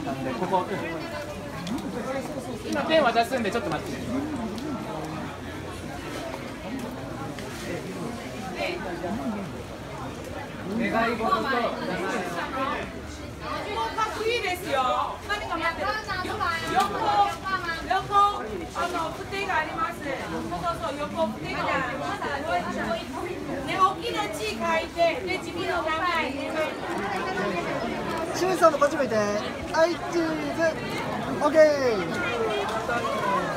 ったんで、ここ、今ペン渡すんでちょっと待って。願い事とかっこいいですよ。何か待ってる。横プテがあります。そう横プテがあります。ね、大きな字書いて、で自分の名前。 清水さんのこっち向いて。はい、チーズ。オッケー。